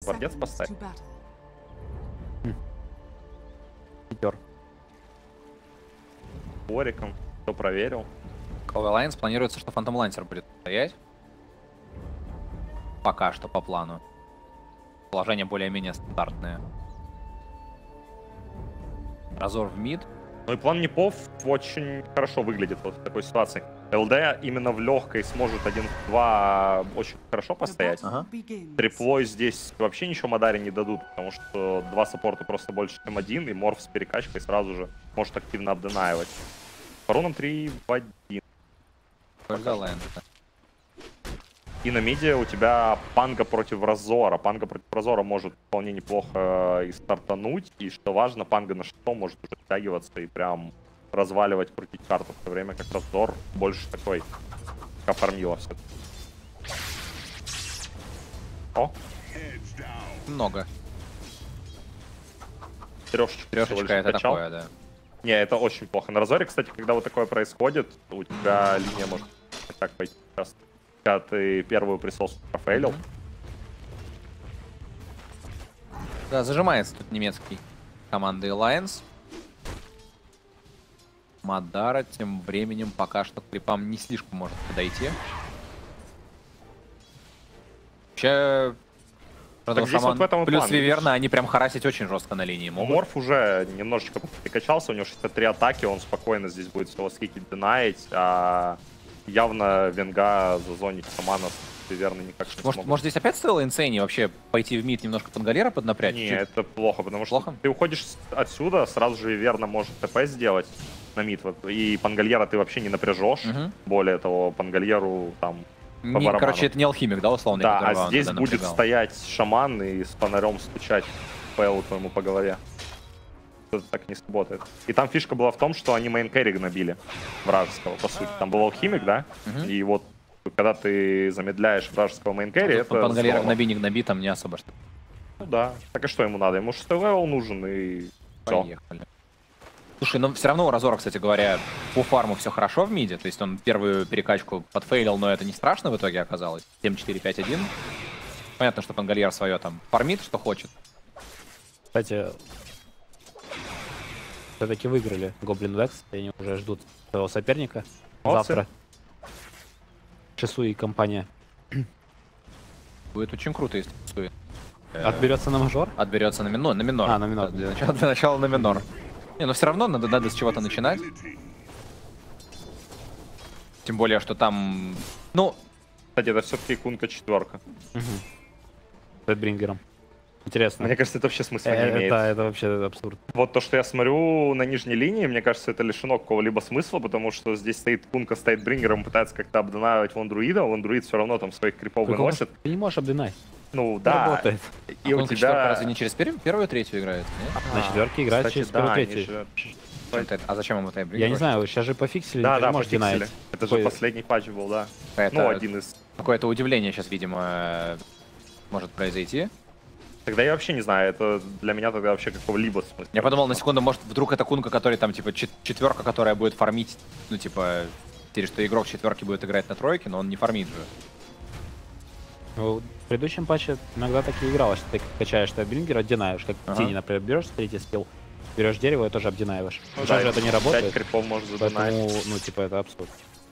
Гвардец поставь. Пятер. Ориком. Кто проверил? Call Alliance планируется, что Phantom Lancer будет стоять. Пока что по плану. Положение более-менее стандартное. Разор в мид. Ну и план Непов очень хорошо выглядит вот в такой ситуации. ЛД именно в легкой сможет 1-2 очень хорошо постоять. Ага. Триплой здесь вообще ничего Мадаре не дадут, потому что два саппорта просто больше, чем один, и Морф с перекачкой сразу же может активно обденаивать. По рунам 3 в 1. Только Alliance. И на миде у тебя Панга против Разора. Панга против Разора может вполне неплохо и стартануть. И что важно, Панга на шестом может уже втягиваться и прям разваливать, крутить карту. В то время как Разор больше такой кафармила все. О! Много. Трешечка Это такое, да. Не, это очень плохо. На Разоре, кстати, когда вот такое происходит, у тебя линия может так пойти сейчас. Когда ты первую присоску профейлил. Да, зажимается тут немецкий командой Alliance. Мадара тем временем пока что к крипам не слишком может подойти. Вообще, Вот в этом плюс план, Виверна, они прям харасить очень жестко на линии могут. Морф уже немножечко прикачался, у него 63 атаки, он спокойно здесь будет все скикить, денаить, а явно Венга зазонить шамана Виверны никак не смогут. Может здесь опять стоило Инсейни вообще пойти в мид немножко подгалера поднапрячь? Не, это плохо, потому что ты уходишь отсюда, сразу же Виверна может ТП сделать на мид, и Пангальера ты вообще не напряжешь. Более того, Пангальеру там по барабану. Короче, это не алхимик, да, условно? Да, а здесь будет стоять шаман и с фонарем стучать Пэлу твоему по голове. Это так не сработает. И там фишка была в том, что они мейн-кэрри гнобили вражеского, по сути. Там был алхимик, да? И вот когда ты замедляешь вражеского мейн-кэрри, это Пангальера гноби, не гноби, там не особо что. Ну да. Так и что ему надо? Ему 6 левел нужен, и всё. Поехали. Слушай, но все равно у Разора, кстати говоря, по фарму все хорошо в миде. То есть он первую перекачку подфейлил, но это не страшно в итоге оказалось. 7-4-5-1. Понятно, что Пангальер свое там фармит, что хочет. Кстати, все-таки выиграли Гоблин Векс, и они уже ждут своего соперника. Молодцы. Завтра. Шису и компания. Будет очень круто, если Шису Отберется на мажор? отберется на минор. На минор. А, на минор. Для начала на минор. Не, но все равно надо с чего-то начинать. Тем более, что там... Ну, Кстати, это все-таки Кунка 4. С Брингером. Интересно. Мне кажется, это вообще смысла не имеет. Это вообще абсурд. Вот то, что я смотрю на нижней линии, мне кажется, это лишено какого-либо смысла, потому что здесь стоит Кунка, стоит Брингером, пытается как-то обдонаивать Вондруида, Вондруид все равно там своих крипов выносит. Ты не можешь обдинать. Ну да. Работает. И у тебя... разве не через первую, третью играет? Нет? На четверке играет Кстати, через да, первую, они третью. же- А зачем ему тайбрейк? Я не знаю, сейчас же пофиксили, Да, ты да, не можешь пофиксили. динать. Это же Какой- последний патч был, да. Это Ну, один из. Какое-то удивление сейчас, видимо, может произойти. Тогда я вообще не знаю, это для меня тогда вообще какого-либо смысла. Я подумал на секунду, может вдруг это Кунка, который там типа четверка, которая будет фармить, ну типа, что игрок четверки будет играть на тройке, но он не фармит же. Ну, в предыдущем патче иногда так и игралось, что ты качаешь Брингера, обдинаешь, как тени, например, берешь третий скилл, берешь дерево и тоже обдинаешь. Ну Сейчас да, же это не 5 работает, крипов может задонать. поэтому, ну, типа, это абсурд.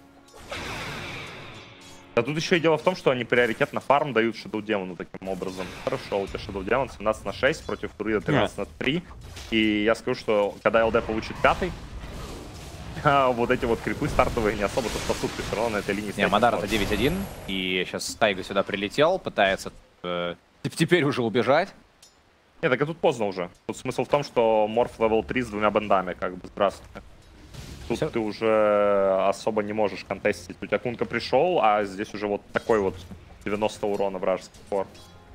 А тут еще и дело в том, что они приоритет на фарм дают Shadow Demon таким образом. Хорошо, у тебя Shadow Demon 17/6 против Турида 13/3. И я скажу, что когда ЛД получит 5-й, вот эти вот крипы стартовые не особо-то спасут, ты все равно на этой линии Не, стоять Мадар не это можешь. 9-1, и сейчас Тайга сюда прилетел, пытается теперь уже убежать. Нет, так и тут поздно уже. Тут смысл в том, что Морф левел 3 с 2 бандами, как бы, здравствуйте. Тут Всё. ты уже особо не можешь контестить. У тебя Кунка пришел, а здесь уже вот такой вот 90 урона вражеский фор.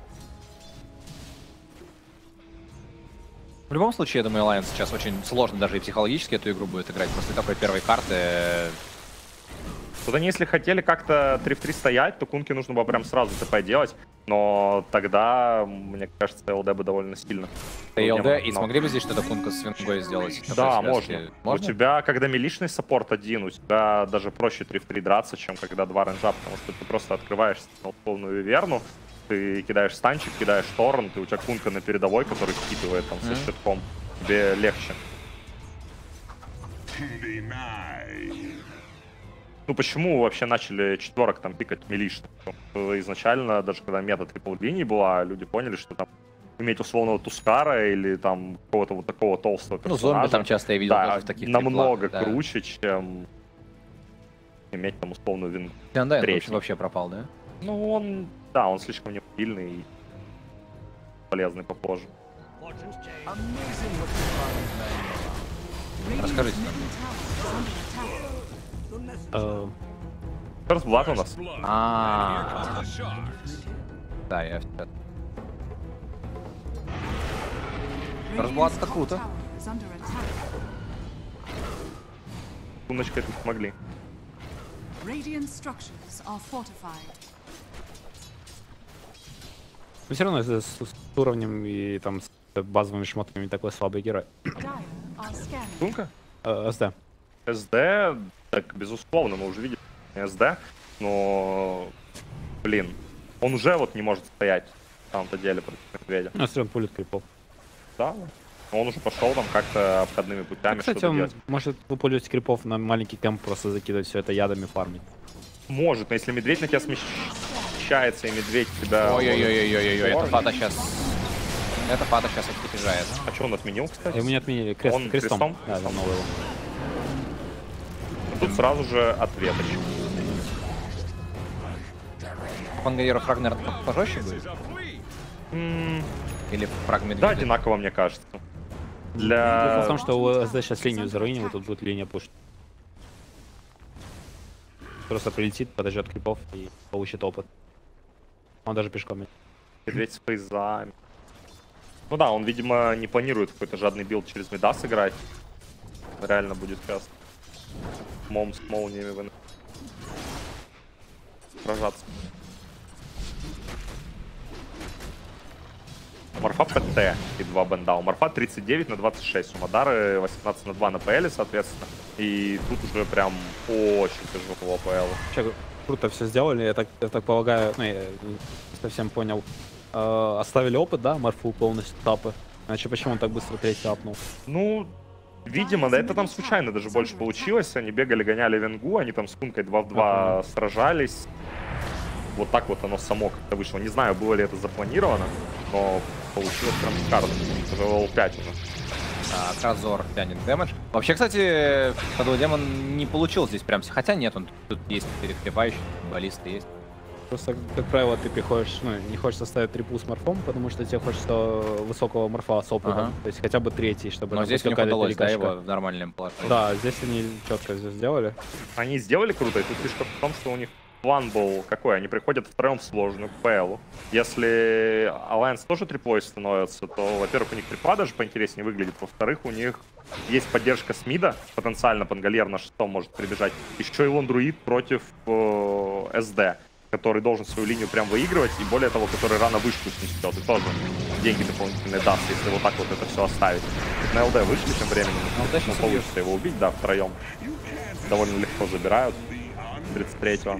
В любом случае, я думаю, Alliance сейчас очень сложно даже и психологически эту игру будет играть. После такой первой карты... Тут они, если хотели как-то 3 в 3 стоять, то Кунке нужно было прям сразу ТП делать. Но тогда, мне кажется, ЛД бы довольно сильно. ЛД, и смогли бы здесь что-то Кунка с Вингой сделать? Да, Такой связки? можно. У тебя, когда милишный саппорт один, у тебя даже проще 3 в 3 драться, чем когда 2 рейнджа, потому что ты просто открываешь полную Виверну, ты кидаешь станчик, кидаешь торрент, и у тебя кунка на передовой, который скидывает там со щитком. Тебе легче. Ну почему вообще начали четверок там пикать милишных? Изначально, даже когда мета трипл линии была, люди поняли, что там иметь условного Тускара или там какого-то вот такого толстого персонажа. Ну, зомби там часто я видел да, тоже в таких намного триплах, да. круче, чем иметь там условную вингу. Тиандайн вообще пропал, да? Ну, он, да, он слишком неутильный и полезный попозже. Расскажите. First Blood у нас. Да, я все. First это круто. Куночкой тут смогли. Но все равно с уровнем и там с базовыми шмотками такой слабый герой. Кунка? СД. СД, так, безусловно, мы уже видели СД, но, блин, он уже вот не может стоять на самом-то деле против медведя. Ну, все равно пулит крипов. Да, он уже пошел там как-то обходными путями, Кстати, что-то он делать. может выпуливать крипов на маленький кемп, просто закидывать все это ядами, фармить. Может, но если медведь на тебя смещается, и медведь тебя... Ой-ой-ой-ой-ой-ой, это фата сейчас... Это фата сейчас опережает. А что он отменил, кстати? Ему не отменили крест, Он крестом. крестом? Да, вернул его. Тут сразу же ответочек. Пангайера фраг, наверное, пожестче будет? Или фраг медведя? Да, одинаково, мне кажется. Дело в том, что у СД сейчас линию заруинил, тут будет линия пушить. Просто прилетит, подождет крипов и получит опыт. Он даже пешком идет. Медведь с фейзами. Ну да, он, видимо, не планирует какой-то жадный билд через мида сыграть. Реально будет сейчас мом с молниями сражаться. У Марфа ПТ и 2 бенда. У Марфа 39 на 26. У Мадары 18 на 2 на ПЛ, соответственно. И тут уже прям очень тяжело ПЛ. Вообще, круто все сделали, я так полагаю, ну, я не совсем понял. Оставили опыт, да, Марфу полностью тапы. Иначе почему он так быстро третий апнул? Ну, видимо, да, это там случайно даже больше получилось. Они бегали, гоняли венгу, они там с Кункой 2 в 2 сражались. Вот так вот оно само как-то вышло. Не знаю, было ли это запланировано, но получилось прям шикарно. Это же левел 5 уже. Кразор тянет дэмэдж. Вообще, кстати, Shadow Demon не получил здесь прям... Хотя нет, он тут есть перекрепающий, баллисты есть. Просто, как правило, ты приходишь, ну, не хочешь ставить трипл с морфом, потому что тебе хочется высокого морфа с опытом. То есть хотя бы третий, чтобы... Но здесь у них удалось, да, его в нормальном положении. Да, здесь они четко все сделали. Они сделали круто, и тут фишка в том, что у них план был какой? Они приходят втроем в сложную ПЛ. Если Alliance тоже триплой становится, то, во-первых, у них трипла даже поинтереснее выглядит. Во-вторых, у них есть поддержка с мида. Потенциально Пангальер на шестом может прибежать. Еще и Лондруид против СД, который должен свою линию прям выигрывать. И более того, который рано вышку снесет. И тоже деньги дополнительные даст, если вот так вот это все оставить. На ЛД вышли тем временем. Ну, получится его убить, да, втроем. Довольно легко забирают. 33-го.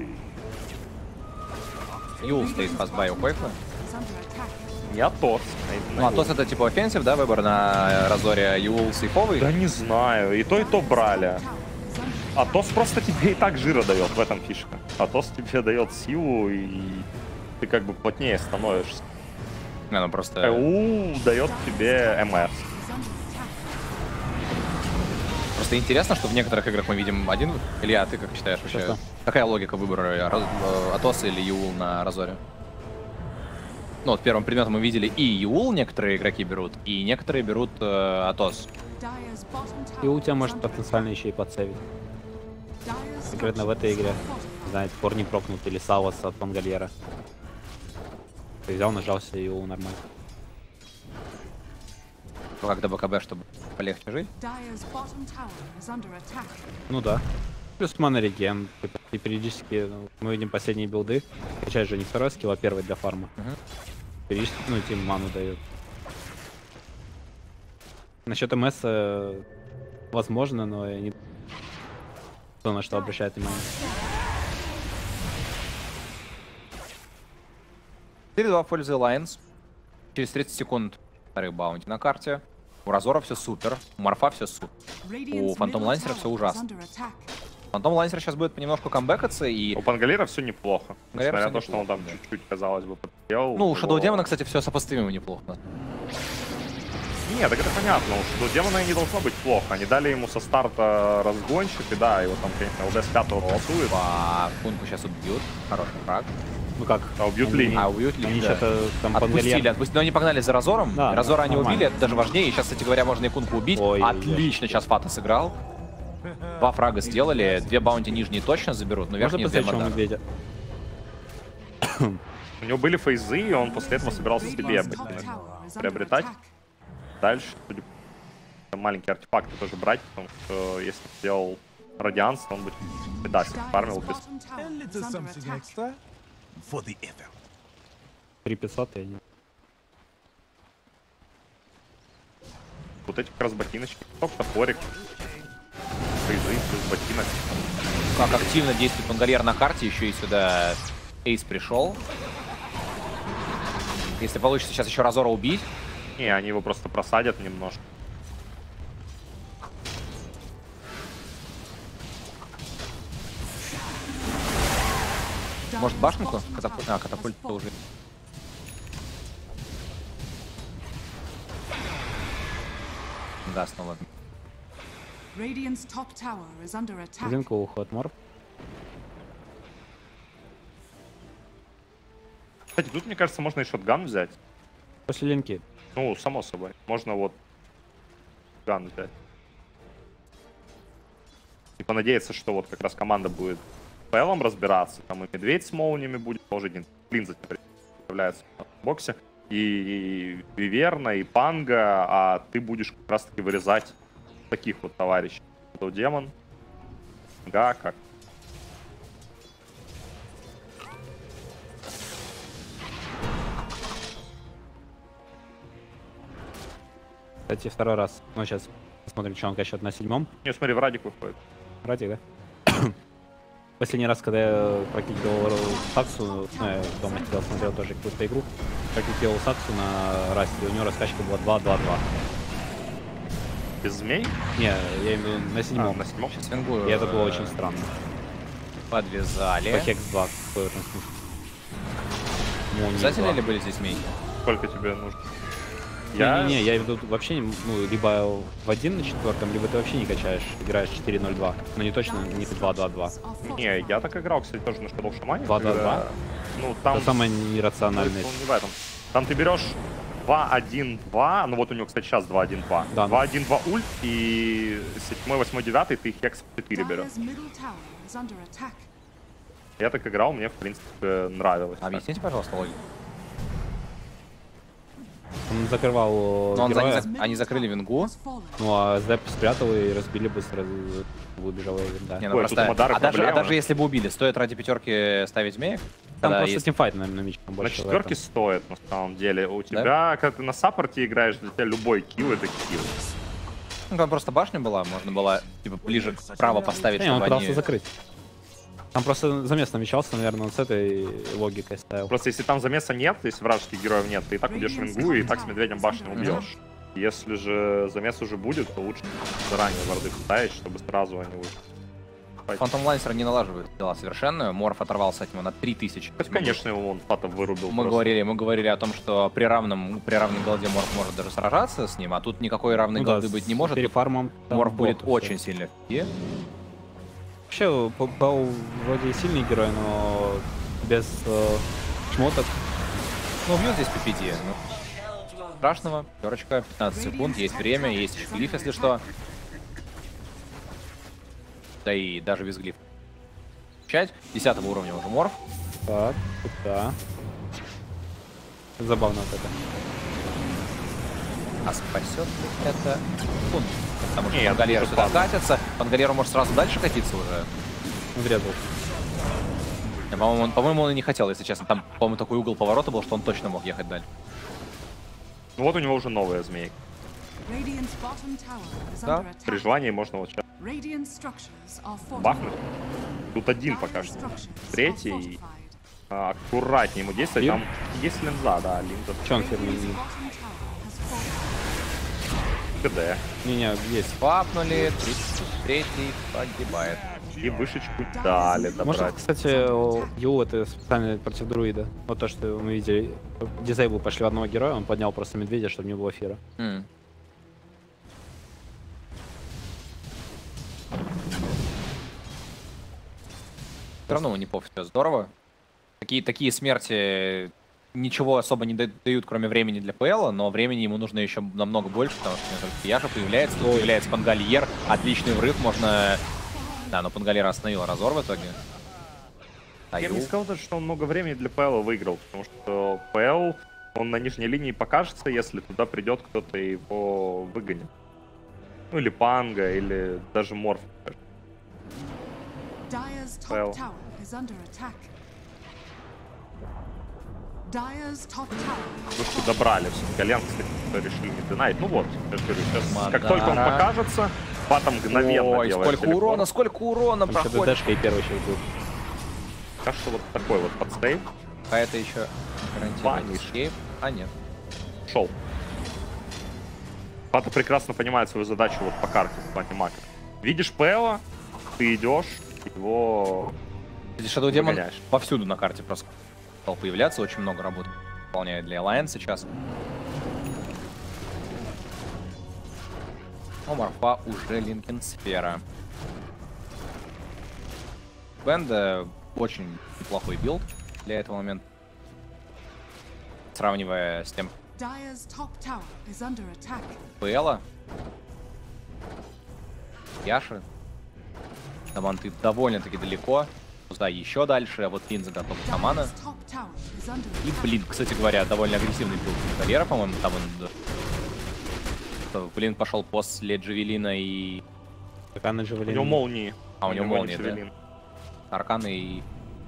Юл стоит фастбай у Койфа. Не Атос. Ну, Атос это типа офенсив, да, выбор на Разоре. Юл сейфовый? Да не знаю, и то брали. Атос просто тебе и так жира дает, в этом фишка. Атос тебе дает силу, и ты как бы плотнее становишься. Не, ну просто... ЭУ дает тебе МС. Просто интересно, что в некоторых играх мы видим один... Илья, ты как считаешь вообще? Что? Какая логика выбора Атоса или Юл на Разоре? Ну, вот первым предметом мы видели и Юл некоторые игроки берут, и некоторые берут Атос. И у тебя может потенциально еще и подсейвить. Конкретно в этой игре. Не знаю, пор не прокнут или Савас от Пангальера. Ты взял, нажался и его нормально. Как до БКБ, чтобы полегче жить? Ну да. Плюс мана реген. И периодически, ну, мы видим последние билды. Качать же не второй скилл, а первый для фарма. Периодически, ну, тем ману дает. Насчет МС возможно, но я не... Кто на что обращает внимание. 4-2 в пользу Alliance. Через 30 секунд вторые баунти на карте. У Разора все супер, у Морфа все супер. У Фантом Лансера все ужасно. Фантом Лансер сейчас будет понемножку камбэкаться и... У Пангалера все неплохо. Пангалера Несмотря на то, всё что он там неплохо, чуть-чуть, казалось бы, подсел. Ну, у Shadow Demon, кстати, все сопоставимо неплохо. Нет, так это понятно. У Shadow Demon не должно быть плохо. Они дали ему со старта разгончик, и да, его там, конечно, ЛД с 5-го танцует. Кунку сейчас убьют. Хороший фраг. Ну как? А убьют Ли. А, убьют Ли, Они да. что-то там Отпустили, но они погнали за Разором. Да, Разора они нормально. убили, это даже важнее. И сейчас, кстати говоря, можно и Кунку убить. Ой, Отлично, сейчас Фата сыграл. 2 фрага сделали, 2 баунти нижние точно заберут, но Можно верхние 2 посмотреть, модары. медведя? У него были фейзы, и он после этого собирался себе приобретать. Дальше, судя по маленькие артефакты тоже брать, потому что если сделал радианс, то он бы медасик фармил без... A little something extra for the effort. 3500 я не... Вот эти как раз ботиночки. Топ, топорик. Фейзы, плюс ботинок. Как активно действует Пангальер на карте, еще и сюда Эйс пришел. Если получится сейчас еще Разора убить. Не, они его просто просадят немножко. Может башенку? Катапульт уже. Да, снова. Блинка уход морф. Кстати, тут, мне кажется, можно и шотган взять. После линки. Ну, само собой. Можно вот ган взять. И понадеяться, что вот как раз команда будет с Пэлом разбираться. Там и Медведь с молниями будет. Тоже один Линза теперь появляется в боксе. И Виверна, и Панга. А ты будешь как раз таки вырезать таких вот товарищей. То Демон. Да, как. Кстати, второй раз. Ну, сейчас посмотрим, что он качает на 7-м. Не, смотри, в Радик выходит. Радик, да? Последний раз, когда я прокидывал Саксу, ну, я дома сидел, смотрел тоже какую-то игру, прокидывал Саксу на Расте, у него раскачка была 2-2-2. Без змей? Не, я имею в виду на 7-м. На 7-м? Сейчас вингую. И это было очень странно. Подвязали. По Хекс 2, какой в этом смысле? Ну, не Обязательно два. ли были здесь змей? Сколько тебе нужно? Не, я имею в виду вообще, ну, либо в 1 на 4, либо ты вообще не качаешь, играешь 4-0-2. Но не точно, не 2-2-2. Не, я так играл, кстати, тоже на Shadow Shaman. 2-2-2? Ну, там... Это самое нерациональное. Ну, не в этом. Там ты берешь 2-1-2, ну вот у него, кстати, сейчас 2-1-2. Да, 2-1-2 ульт, и 7, 8, 9 ты хекс 4 берешь. Я так играл, мне, в принципе, нравилось. Объясните, пожалуйста, логику. Он закрывал Но героя, они закрыли вингу. ну а Зэп спрятал и разбили быстро, выбежал Эйвен, да. Не, ну Ой, просто... тут у Мадара даже проблема. если бы убили, стоит ради пятерки ставить змеек? Там Когда просто есть- тимфайт, наверное, на мечке На больше. в четверке этом. стоит, на самом деле. У тебя, когда ты на саппорте играешь, для тебя любой килл — это килл. Ну, там просто башня была, можно было типа ближе вправо поставить, Не, он чтобы пытался они... закрыть. Там просто замес намечался, наверное, он с этой логикой ставил. Просто если там замеса нет, если вражеских героев нет, ты и так убьешь вингу, и так с медведем башню убьешь. Если же замес уже будет, то лучше заранее варды ставить, чтобы сразу они уже... Фантом Лансер не налаживает дела совершенно. Морф оторвался от него на 3000. Хоть, конечно, его он Фатов вырубил. Мы говорили о том, что при равной голде Морф может даже сражаться с ним, а тут никакой равной Ну да, голды быть не может. Тут перефармом там Морф будет плохо очень всё. сильно впереди. Вообще, Пау вроде и сильный герой, но без шмоток. Ну, убьет здесь PPD. Ну, страшного. Пятерочка, 15 секунд, есть время, есть еще глиф, если что. Да и даже без глифа. 10 уровня уже Морф. Так, да. Забавно вот это. А спасет ли это Кун? Потому что Нет, Пангалер это сюда падает. катится. Пангалеру может сразу дальше катиться уже. Врезал. По-моему, он и не хотел, если честно. Там, по-моему, такой угол поворота был, что он точно мог ехать дальше. Ну вот у него уже новая змейка. Да, При желании можно вот сейчас бахнуть. Тут один пока что. Третий. аккуратнее ему действовать. Фир? Там есть линза, да, линза. Че он фирменный? КД. Не-не, есть. Папнули, 33-й погибает. И вышечку дали Может, добрать. кстати, Ю это специально против друида. Вот то, что мы видели. Дизейбл пошли в одного героя, он поднял просто медведя, чтобы не было эфира. Все равно у Непов все здорово. Такие смерти ничего особо не дают, кроме времени для ПЛ, но времени ему нужно еще намного больше, потому что только Яша появляется, тут появляется Пангальер, отличный врыв, можно... Да, но Пангальер остановил Разор в итоге. Я бы не сказал даже, что он много времени для ПЛ выиграл, потому что ПЛ, он на нижней линии покажется, если туда придет кто-то и его выгонит. Ну или Панга, или даже Морф. ПЛ. Вышку добрали, все-таки Альянс, кстати, решили не динать. Ну вот, я же говорю, сейчас, как только он покажется, Пата мгновенно Ой, делает сколько урона Там еще проходит. ДДшка и первый человек был. Кажется, вот такой вот подстейв. А это еще гарантированный эскейп. А нет. Шел. Пата прекрасно понимает свою задачу вот по карте в плане мака. Видишь ПЛа, ты идешь, его Shadow Demon выгоняешь. повсюду на карте просто стал появляться, очень много работы выполняет для Alliance сейчас. У Морфа уже Линкен Сфера. Бенда очень неплохой билд для этого момента. Сравнивая с тем ПЛа. Яши. Даманты довольно-таки далеко. Да, еще дальше, а вот Линза готова Хамана. И, блин, кстати говоря, довольно агрессивный билд Карьера, по-моему, там он... Блин, пошел после Джавелина и... Какая на У Джавелине? него молнии. А, у него молния, да? Джавелин. Арканы и...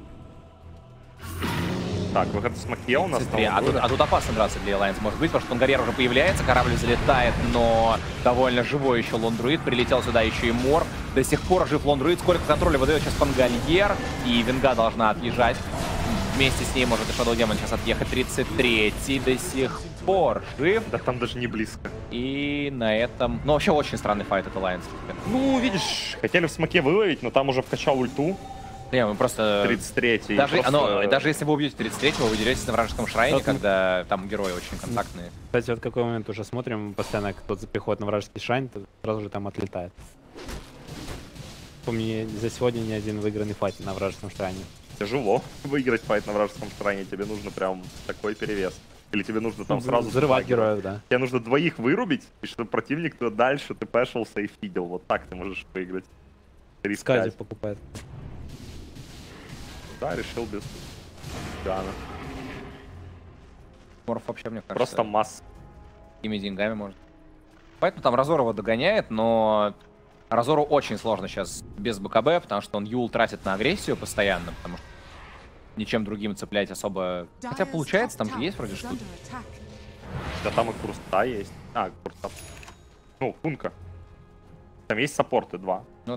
Так, выход с Маке у нас. А тут опасно драться для Alliance может быть, потому что Пангарьер уже появляется, корабль залетает, но довольно живой еще Лондруид. Прилетел сюда еще и Мор. До сих пор жив Лондруид. Сколько контроля выдает сейчас Пангальер. И Венга должна отъезжать. Вместе с ней может и Shadow Demon сейчас отъехать. 33-й до сих пор жив. Да там даже не близко. И на этом... Ну, вообще очень странный файт от Alliance. Ну, видишь, хотели в смоке выловить, но там уже вкачал ульту. Не, мы просто... 33-й. Даже если вы убьете 33-го, вы деретесь на вражеском шрайне, когда там герои очень контактные. Кстати, вот какой момент уже смотрим, постоянно кто-то приходит на вражеский шрайн, то сразу же там отлетает. Помни, за сегодня ни один выигранный файт на вражеском шрайне. Тяжело выиграть файт на вражеском шрайне, тебе нужно прям такой перевес. Или тебе нужно там сразу... Взрывать героев, да. Тебе нужно двоих вырубить, и чтобы противник то дальше ты пэшился и фидел. Вот так ты можешь выиграть. Скази покупает. Да, решил без Гана. Морф вообще, мне кажется, Просто масс. такими деньгами может. Поэтому там Разор его догоняет, но Разору очень сложно сейчас без БКБ, потому что он Юл тратит на агрессию постоянно, потому что ничем другим цеплять особо... Хотя получается, там же есть вроде штуки. Да там и Курста есть. А, Курста. Ну, Кунка. Там есть саппорты 2. Ну,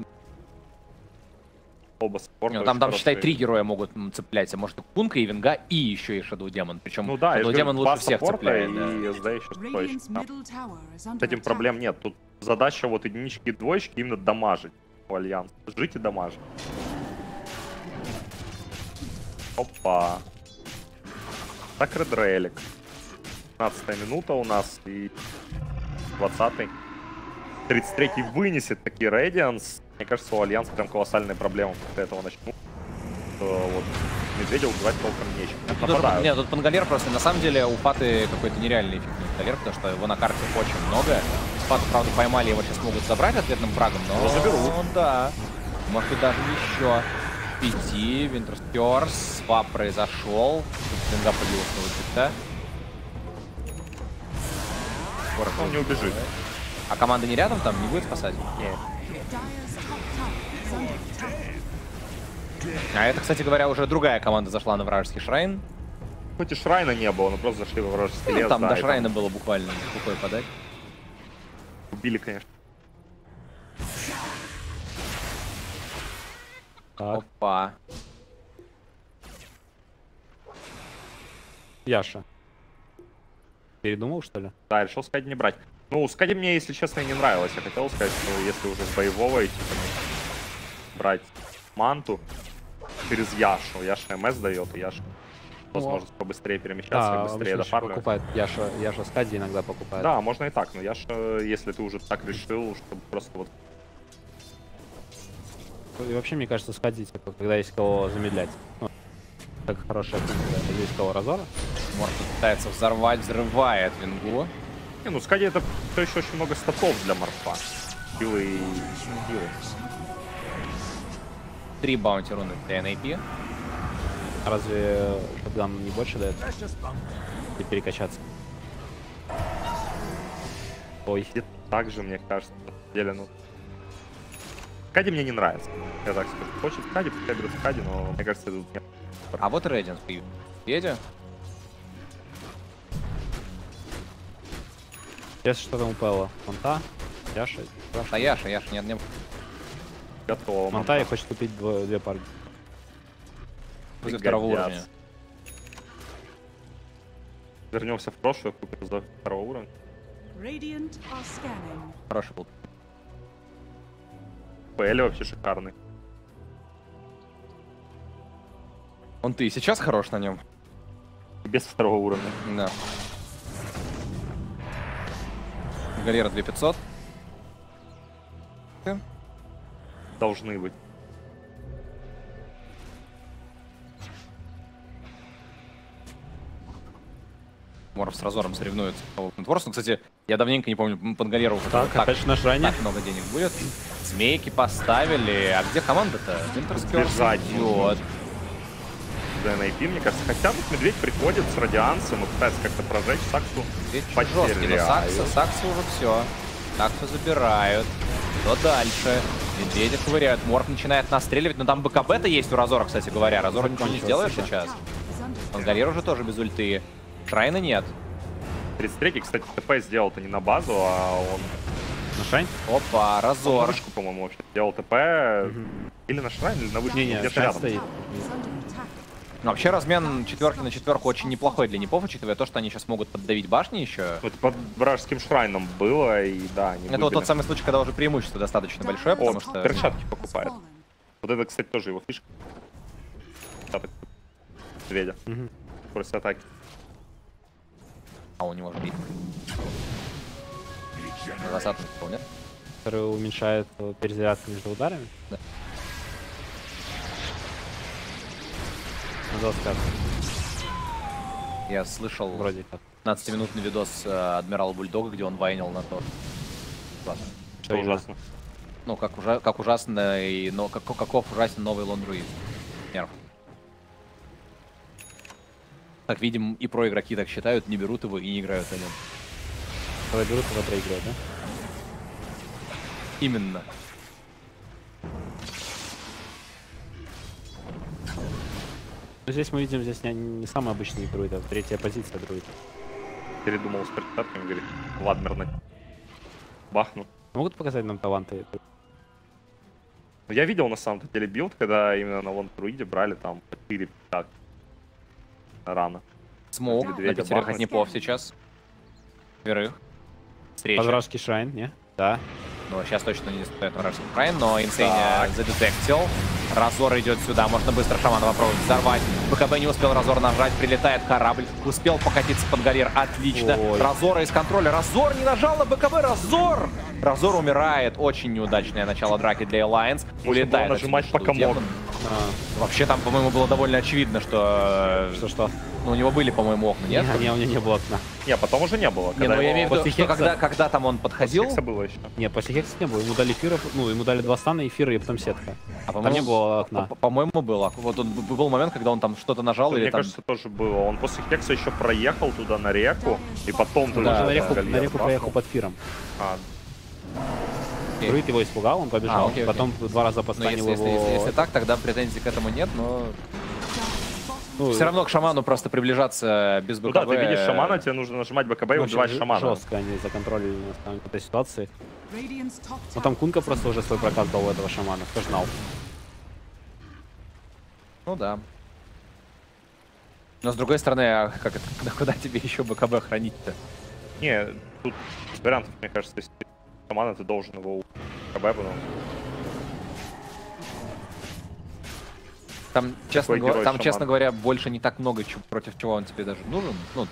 оба саппорта. ну, там, хорошие. считай, 3 героя могут цеплять. А может и Кунка, и Венга, и еще и Shadow Demon. Причем Ну да, Shadow Demon лучше всех цепляет. И Да. СД еще стоящий. С этим проблем нет. Тут задача вот единички и двоечки именно дамажить у Альянса. Жить и дамажить. Опа. Так, Ред Релик. 15 минута у нас и 20-й. 33-й вынесет такие Radiance. Мне кажется, у Альянса прям колоссальные проблемы после этого начнут. Вот Медведя убивать толком нечем. Нет, тут Пангалер просто, на самом деле, у Фаты какой-то нереальный эффектный Пангалер, потому что его на карте очень много. Фату, правда, поймали, его сейчас могут забрать ответным фрагом, но... Его заберут. Да. Может быть, даже еще 5. Винтерстерс. Свап произошел. Тут Венга появился на высота. Он не убежит. А команда не рядом там, не будет спасать? Нет. А это, кстати говоря, уже другая команда зашла на вражеский шрайн. Хоть и Шрайна не было, но просто зашли во вражеский лес. Там да, до и шрайна было буквально рукой подать. убили, конечно. Так. Опа. Яша. Передумал, что ли? Да, решил Скади не брать. Ну, Скади мне, если честно, и не нравилось. Я хотел сказать, что если уже с боевого идти, брать манту через Яшу. Яша МС дает, и Яша возможность побыстрее перемещаться, быстрее дофармливать. Покупает. Яша Скади иногда покупает. Да, можно и так, но Яша, если ты уже так решил, чтобы просто вот... И вообще, мне кажется, Скади, типа, когда есть кого замедлять. Ну, как хорошая функция. Есть кого Разора. Морф пытается взорвать, взрывает Вингу. Не, ну Скади это все еще очень много статов для морфа. Силы и силы. 3 баунти руны для NAP. Разве шотган не больше дает? И перекачаться. Ой. И так же, мне кажется, на самом деле, ну... Скади мне не нравится. Я так скажу. Хочет Скади, пускай берет Скади, но мне кажется, это нет. А вот Рейдинс. Федя. Если что там упало? Монта? Яша? А Яша не... Готово. Монта и хочет купить две пары. Из второго уровня. Вернемся в прошлое, купим за второго уровня. Хороший был. ПЛ вообще шикарный. Он ты сейчас хорош на нем? Без второго уровня. Да. Галера 2500. Должны быть. Морф с Разором соревнуются по Опентворсу. Кстати, я давненько не помню Пангалеру. Так, опять же на Шрайне. Так много денег будет. Змейки поставили. А где команда-то? Винтерскёрс Бежать идет. Да, NAP, мне кажется. Хотя тут Медведь приходит с Радиансом и пытается как-то прожечь Саксу. Жесткий, но Саксу уже все. Саксу забирают. Что дальше? Медведя ковыряют. Морф начинает настреливать. Но там БКБ-то есть у Разора, кстати говоря. Разор ничего не сделает сейчас. Пангалер уже тоже без ульты. Шрайна нет. 33-й, кстати, ТП сделал-то не на базу, а он... На Шрайн? Опа, Он на Разор. вышку, по-моему, вообще сделал ТП. Или на Шрайн, или на вышку. Не-не, Где-то Шрайн рядом. стоит. Но вообще размен 4 на 4 очень неплохой для непов, учитывая то, что они сейчас могут поддавить башни еще. Вот под вражеским Шрайном было, и да, они Это вот тот самый случай, когда уже преимущество достаточно большое, потому что... перчатки покупает. Вот это, кстати, тоже его фишка. Медведя. Скорость атаки. А у него же бит. 20 нет? Который уменьшает перезарядку между ударами. Да. На 25. Я слышал Вроде как. 15-минутный видос Адмирала Бульдога, где он вайнил на то. Ладно. Что ужасно. Ну, как ужасно, и, но каков ужасен новый Лон Руиз. Нерв. Как видим, и про игроки так считают, не берут его и не играют на нем. Когда берут, тогда проигрывают, да? Именно. Но здесь мы видим, здесь не самый обычный друид, а третья позиция друид. Передумал с перчатками, говорит, Владмир на... бахну. Могут показать нам таланты? Но я видел на самом деле билд, когда именно на Лон Друиде брали там 4 перчатки. Рано. Смоук на Медведя пятерых бахнуть. от непов сейчас. Верых. Встреча. Подвражский Шрайн, не? Да. Ну, сейчас точно не стоит вражеский Прайн, но Инсейня задетектил. Разор идет сюда, можно быстро шамана попробовать взорвать. БКБ не успел Разор нажать, прилетает корабль. Успел покатиться под Галер, отлично. Ой. Разора из контроля, Разор не нажал на БКБ, Разор! Разор умирает, очень неудачное начало драки для Alliance. Улетает. нажимать, отсюда, пока демон. мог. Вообще там, по-моему, было довольно очевидно, что... Что? Ну, у него были, по-моему, окна, нет? Не, у меня не было окна. Не, потом уже не было. Не, Когда ну я его- имею в виду, после что Хекса- когда там он подходил, Хекса было еще. Не, после Хекса не было. Ему дали эфира, ну, ему дали 2 стана, эфира и потом сетка. а Там не было окна. По-моему, было. Вот он, был момент, когда он там что-то нажал или Мне там... кажется, тоже было. Он после Хекса еще проехал туда на реку, и потом Он туда уже же на реку Галер проехал бахнул. под фиром. А, Окей. Друид его испугал, он побежал. окей. Потом 2 раза Ну, поставил если, его... если так, тогда претензий к этому нет, но... Ну, Все равно к шаману просто приближаться без БКБ... ну да, ты видишь шамана, тебе нужно нажимать БКБ и убивать шамана. Жестко они законтролили на этой ситуации. Ну там Кунка просто уже свой прокат дал у этого шамана, кто ж знал. Ну да. Но с другой стороны, а как это, куда тебе еще БКБ хранить-то? Не, тут без вариантов, мне кажется, если ты команда, ты должен его КБ потом. Там, честно, герой там, честно шаман? говоря, больше не так много, против чего он тебе даже нужен. Ну,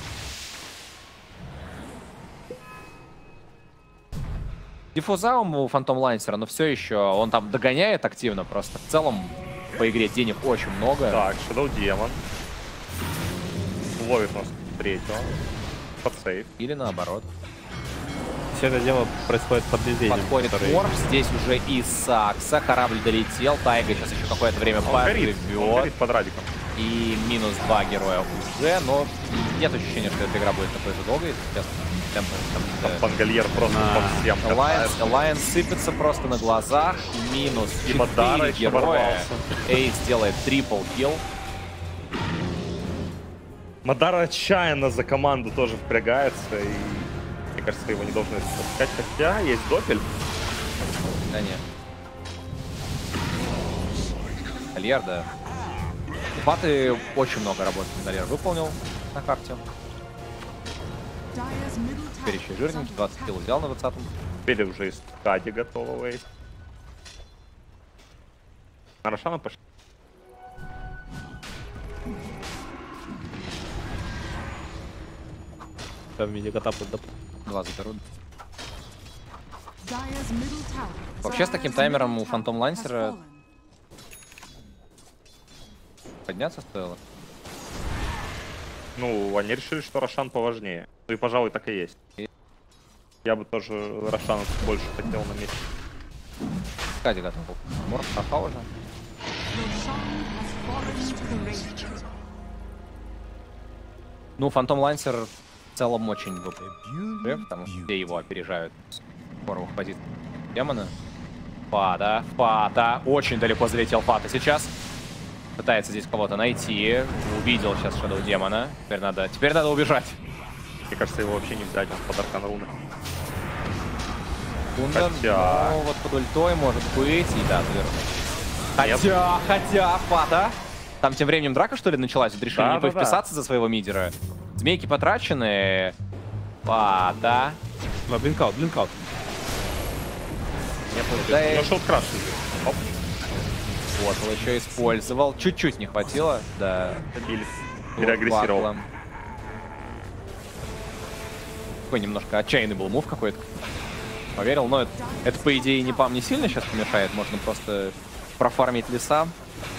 диффузаум у Фантом Лансера, но все еще он там догоняет активно, просто в целом по игре денег очень много. Так, Shadow Demon. Ловит нас третьего. Под сейф. Или наоборот. Все это дело происходит под лизением. Подходит Морф, здесь уже и Сакса, корабль долетел, Тайга сейчас еще какое-то время Он горит поживет. под радиком. И минус 2 героя уже, но нет ощущения, что эта игра будет такой же долгой. Сейчас темпы Там Пангальер просто по всем катается. Alliance сыпется просто на глазах. Минус И Мадара 4 еще героя. ворвался. Эйс делает трипл килл. Мадара отчаянно за команду тоже впрягается, и мне кажется, его не должны спускать, хотя есть допель. Да нет. Кольер, да. Фаты очень много работы Кольер выполнил на карте. Теперь еще и жирненький, 20 килл взял на 20-м. Теперь уже из Кади готова вейс. На Рошана пошли. Там миди катапут до... 2 заберут. Вообще с таким таймером у Фантом Лансера подняться стоило. Ну, они решили, что Рошан поважнее. Ну и, пожалуй, так и есть. Я бы тоже Рошана больше хотел на месте. Кстати, готов был. Морф прошел уже. Ну, Фантом Лансер в целом очень выпадет, потому что все его опережают с форовых позиций демона. Фата. Очень далеко залетел Фата сейчас. Пытается здесь кого-то найти. Увидел сейчас Shadow демона. Теперь надо убежать. Мне кажется, его вообще не взять, он под Аркан Руны. Кунда, Хотя- ну, вот под ультой может быть. И да, наверное. Хотя, Фата. Там тем временем драка, что ли, началась? Вот решили не повписаться за своего мидера. Змейки потрачены. Фата. Блинкаут. Ну, шот-краш. Оп, Вот, он еще использовал. Чуть-чуть не хватило. Да. добили. Переагрессировал. Батла. Такой немножко отчаянный был мув какой-то. Поверил, но это по идее не пам не сильно сейчас помешает. Можно просто профармить леса.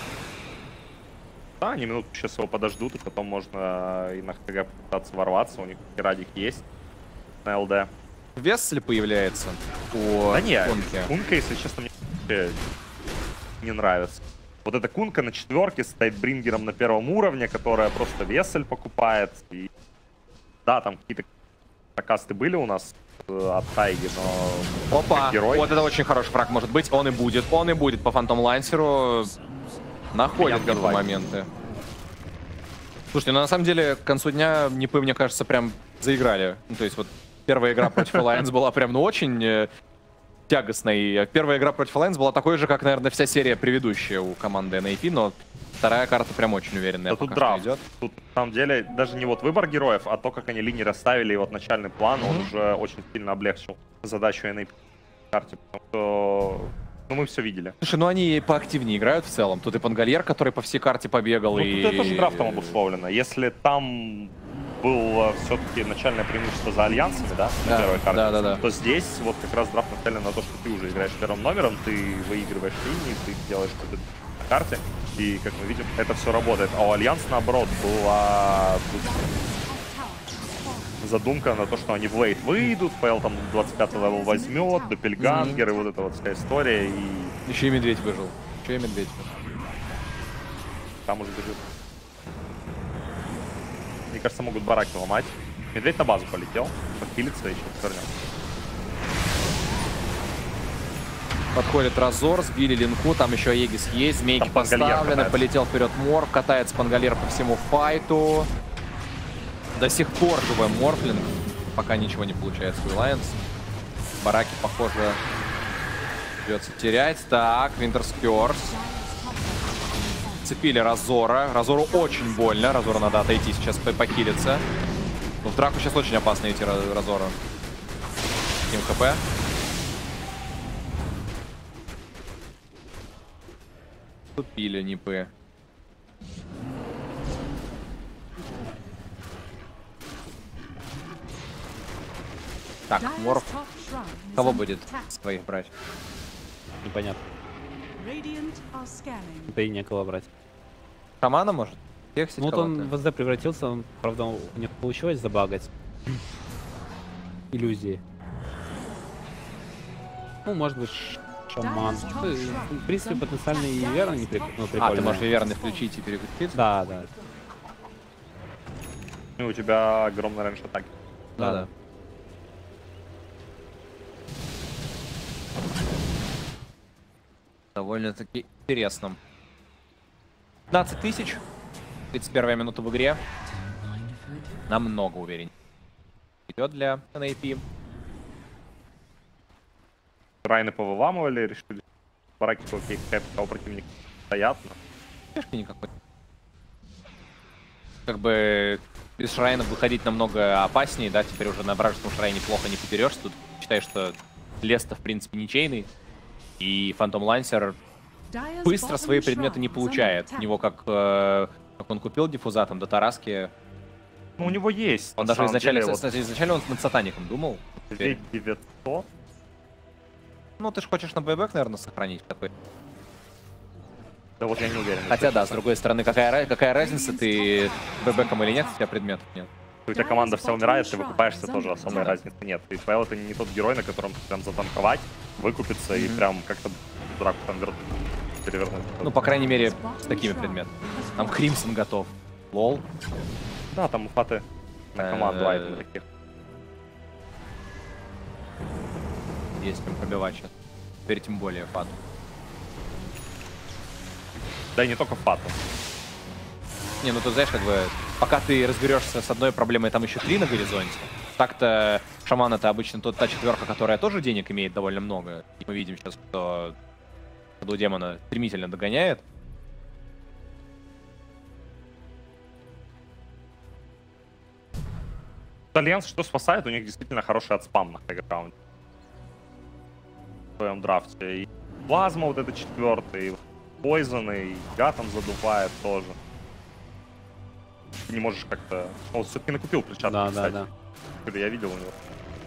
Да, они минутку сейчас его подождут, и потом можно и на ХТГ попытаться ворваться. У них радик есть на ЛД. Вес ли появляется у Да не, Кунки? Кунка, если честно, мне вообще не нравится. Вот эта Кунка на 4 с тайтбрингером на 1 уровне, которая просто весель покупает. И... Да, там какие-то прокасты были у нас от Тайги, но... Опа, как герой... вот это очень хороший фраг может быть. Он и будет по Фантом Лансеру. Находит Меня какие моменты. Слушайте, ну на самом деле к концу дня Нипы, мне кажется, прям заиграли. Ну, то есть вот первая игра против Alliance была прям, ну, очень тягостной. Первая игра против Alliance была такой же, как, наверное, вся серия предыдущая у команды NAP, но вторая карта прям очень уверенная. Да тут драфт. Тут, на самом деле, даже не вот выбор героев, а то, как они линии расставили, и вот начальный план, он уже очень сильно облегчил задачу NAP карте, потому что... Ну, мы все видели. Слушай, ну они поактивнее играют в целом. Тут и Пангальер, который по всей карте побегал, Ну, и... тут это тоже драфтом обусловлено. Если там было все-таки начальное преимущество за альянсами, да, на первой карте, да. то здесь вот как раз драфт нацелен на то, что ты уже играешь первым номером, ты выигрываешь линии, ты делаешь что-то на карте, и, как мы видим, это все работает. А у альянс, наоборот, была задумка на то, что они в лейт выйдут, ПЛ там 25 левел возьмет, Доппельгангер и вот эта вот вся история, и Еще и медведь выжил. там уже бежит. Мне кажется, могут бараки ломать. Медведь на базу полетел, подпилится, еще вернем. Подходит Разор, сбили линку, там еще Аегис есть, змейки Там Пангальер поставлены, катается. полетел вперед Морф, катается Пангальер по всему файту. До сих пор живой Морфлинг, пока ничего не получается у Alliance. Бараки, похоже, придется терять. Так, Winter's Curse. Зацепили Разора. Разору очень больно. Разору надо отойти сейчас, похилиться. Но в драку сейчас очень опасно идти Разору. Им хп. Тупили нипы. Так, Морф. Кого будет с твоих брать? Непонятно. Да и некого брать. Шамана, может? Всех Ну вот он в СД превратился, он, правда, у него получилось забагать. Иллюзии. Ну, может быть, шаман. Ну, в принципе, потенциально и верно не прикольно. А, ты можешь верно включить и переключить? Да, да. И у тебя огромный рейндж атаки. Да. Довольно-таки интересно. 15 тысяч. 31-я минута в игре. Намного уверен. Идет для NAP. Райны повыламывали, решили бараки кого противника стоят. Фишки никакой. Как бы без шрайна выходить намного опаснее, да, теперь уже на вражеском шрайне плохо не поберешься. Тут считай, что лес-то в принципе ничейный. И Фантом Лансер быстро свои предметы не получает. У него как он купил диффузатом до Тараски. Ну, у него есть. Он даже изначально он над сатаником думал. 900. Ну, ты же хочешь на бэйбэк, наверное, сохранить такой. Да вот я не уверен. Хотя да, с другой стороны, какая разница, ты бэйбэком или нет, у тебя предметов нет. У тебя команда вся умирает, ты выкупаешься тоже, особой разницы нет. И Файл это не тот герой, на котором ты прям затанковать, выкупиться и прям как-то драку там перевернуть. Ну, по крайней мере, с такими предметами. Там Кримсон готов. Лол. Да, там у Фаты на команду айтемы таких. Есть им пробивать сейчас. Теперь тем более Фату. Да и не только Фату. Не, ну ты знаешь, как бы, пока ты разберешься с одной проблемой, там еще 3 на горизонте. Так-то шаман это обычно та четверка, которая тоже денег имеет довольно много. И мы видим сейчас, что у демона стремительно догоняет. Альянс что спасает, у них действительно хороший отспам на хайграунде. В своем драфте. И плазма вот это 4-й, и Poison, и Гатом задувает тоже. Ты не можешь как-то... Он все-таки накупил перчатки, Да, кстати. да. Когда я видел у него.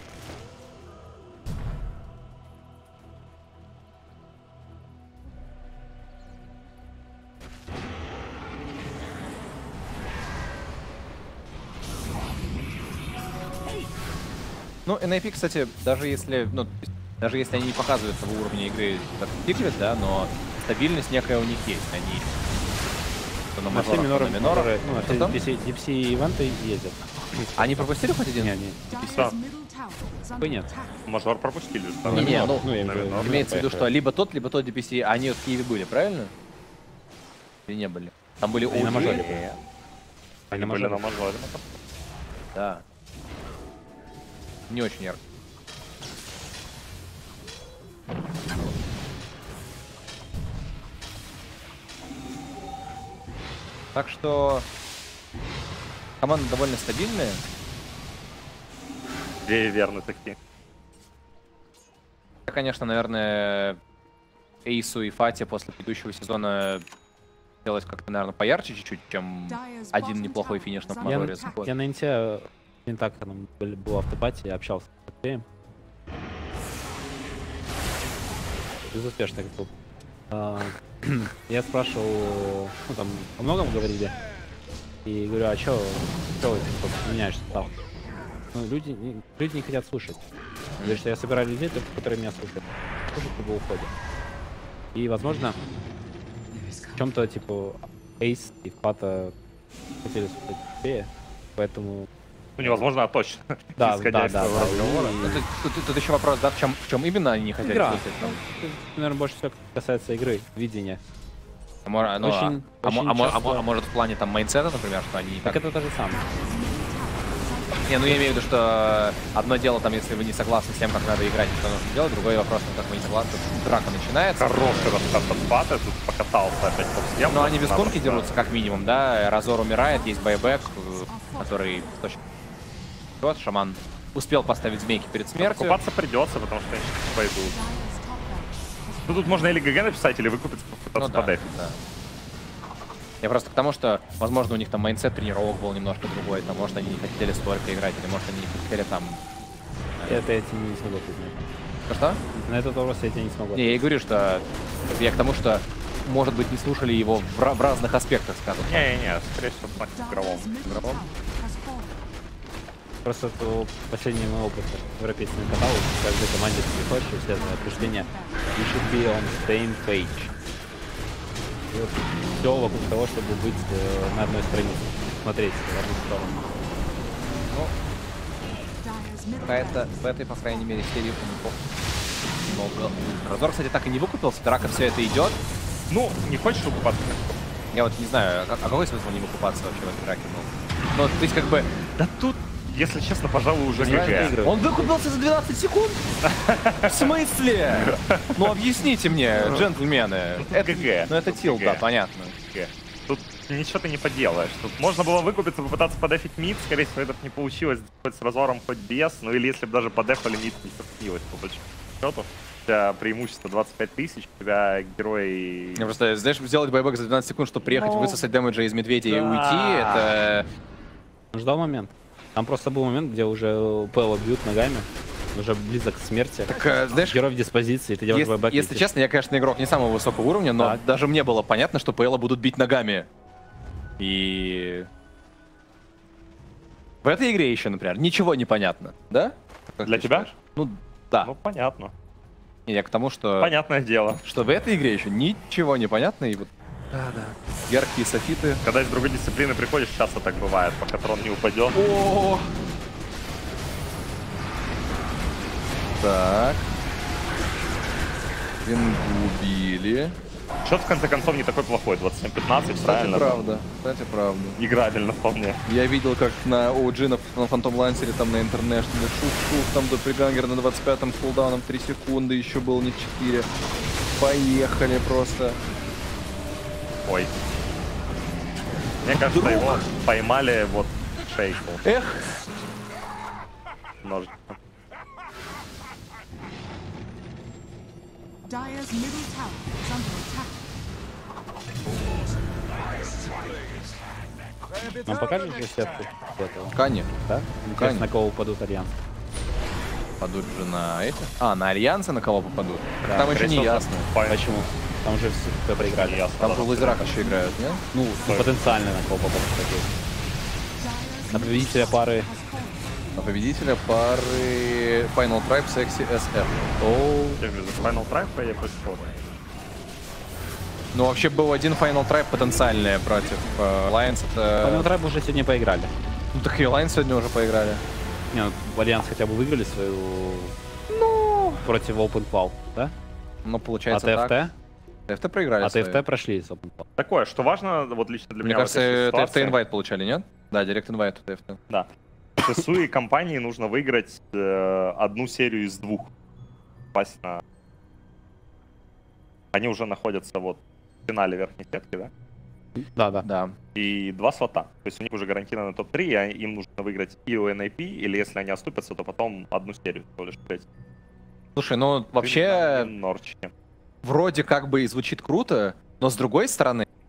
Ну, NIP, кстати, даже если они не показывают того уровня игры, как Secret, да, но стабильность некая у них есть. Они На все миноры, ну, на все DPC-ивенты ездят. Они пропустили хоть один? Не, не. Да. Нет. Мажор пропустили. Да? Не, ну, я имею в виду, имеется в виду, поехали. что либо тот DPC, а они вот в Киеве были, правильно? Или не были? Там были Они на мажоре OG. были. Они были на мажоре. Да. Не очень ярко. Так что команда довольно стабильная. Две верны такие. Конечно, наверное, Эйсу и Фате после предыдущего сезона сделать как-то, наверное, поярче чуть-чуть, чем один неплохой финиш на мажоре. Я на инте не так был в автопате, я общался с Андреем. Безуспешно как был. Я спрашивал, ну там о многом говорили. И говорю, а чё вы меняешь стал? Ну, люди не хотят слушать. Говорят, что я собираю людей, которые меня слушают. Слушают, либо уходят. И, возможно, в чем-то, типа, Эйс и Фата хотели слушать быстрее, поэтому... Ну, невозможно, а точно. Да, Исходя из своего разговора. Тут еще вопрос, да, в чем именно они не хотят Игра. слушать? Ну, Наверное, больше всего касается игры, видения. очень часто- может в плане там майндсета, например, что они Так это то же самое. Не, ну я имею в виду, что одно дело, там, если вы не согласны с тем, как надо играть и что нужно делать, другой вопрос, как вы не согласны, драка начинается. Хороший рассказ от Паты, тут покатался опять по всем. Но они без конки дерутся, как минимум, да. Разор умирает, есть байбек, который точно... Вот, шаман успел поставить змейки перед смертью. Купаться придется, потому что они сейчас пойдут. Ну тут можно или ГГ написать, или выкупиться, попытаться подефить. Да. Я просто к тому, что, возможно, у них там майндсет тренировок был немножко другой, там, может, они не хотели столько играть, или, может, они не хотели там... Это я тебе не смогу ответить. Что? На этот вопрос я тебе не смогу. Не, я и говорю, что... Я к тому, что, может быть, не слушали его в разных аспектах, скажем. Не-не-не, скорее всего, в игровом. Просто по последнему опыту европейского канала, в каждой команде приходишь, все знают утверждение you should be on same page. Вот, все вокруг того, чтобы быть на одной странице, смотреть в одну сторону. Ну, какая-то в этой, по крайней мере, серии много. Разор, кстати, так и не выкупился, драка все это идет. Ну, не хочешь выкупаться? Я вот не знаю, а какой смысл не выкупаться вообще в этой драке был? Ну, то есть, как бы... Да тут, если честно, пожалуй, уже ГГ. Он выкупился за 12 секунд? В смысле? Ну, объясните мне, джентльмены. Это ГГ. Ну, это тилт, да, понятно. Тут ничего ты не поделаешь. Тут можно было выкупиться, попытаться подефить мид. Скорее всего, это не получилось. Хоть с разором, хоть без. Ну, или если бы даже подефали мид, не сохранилось, по большому счету. У тебя преимущество 25 тысяч, у тебя герой... Я просто, знаешь, сделать байбек за 12 секунд, чтобы приехать, высосать дэмэджа из медведя и уйти, это... Ждал момент. Там просто был момент, где уже Пэлла бьют ногами, уже близок к смерти. Так, знаешь, герой в диспозиции, ты делаешь байбек. Если честно, я, конечно, игрок не самого высокого уровня, но даже мне было понятно, что Пэлла будут бить ногами. И... В этой игре еще, например, ничего не понятно, да? Как Для тебя? считаешь? Ну, да. Ну, понятно. И я к тому, что... Понятное дело. Что в этой игре еще ничего не понятно, и вот... Да. Яркие софиты. Когда из другой дисциплины приходишь, часто так бывает, пока трон не упадет. О! Так. Вингу убили. Счет, в конце концов, не такой плохой. 27-15, Кстати, правильно? правда. Кстати, правда. Играбельно вполне. Я видел, как на OG, на Фантом Лансере, там на Интернешнале, шух-шух, там до Пригангера на 25-м с кулдауном 3 секунды, еще был не 4. Поехали просто. Ой. Мне кажется, его поймали вот шейку. Эх! Ножичком. Dire's middle tower is under attack. Нам покажешь сетку этого? Конечно. Да? Интересно, на кого упадут альянс. Попадут же на эти? А, на Альянсы на кого попадут? Да, Там еще не ясно. Почему? Там же все проиграли. Ясно, Там да. же в лазерах еще играют, нет? Ну, потенциально на кого попадут такие. На победителя пары. На победителя пары Final Tribe Sexy SF. О, Я говорю, за Final Tribe я происходит. Ну, вообще был один Final Tribe потенциальный против Alliance. Final Это... Tribe уже сегодня поиграли. Ну, так и Alliance сегодня уже поиграли. Не, ну, в Альянс хотя бы выиграли свою... Ну... Против Open Cloud, да? Ну, получается А так. ТФТ? ТФТ проиграли. А свои. ТФТ прошли с Open Cloud. Такое, что важно, вот лично для Мне меня в кажется, этой ТФТ ситуации. инвайт получали, нет? Да, директ инвайт у ТФТ. Да. ТСУ и компании нужно выиграть одну серию из двух. Попасть на... Они уже находятся вот в финале верхней сетки, да? Да. Да. И 2 слота. То есть у них уже гарантированно топ-3, и им нужно выиграть и у NIP, или если они оступятся, то потом одну серию всего лишь взять. Слушай, ну вообще Норчики. вроде как бы и звучит круто, но с другой стороны,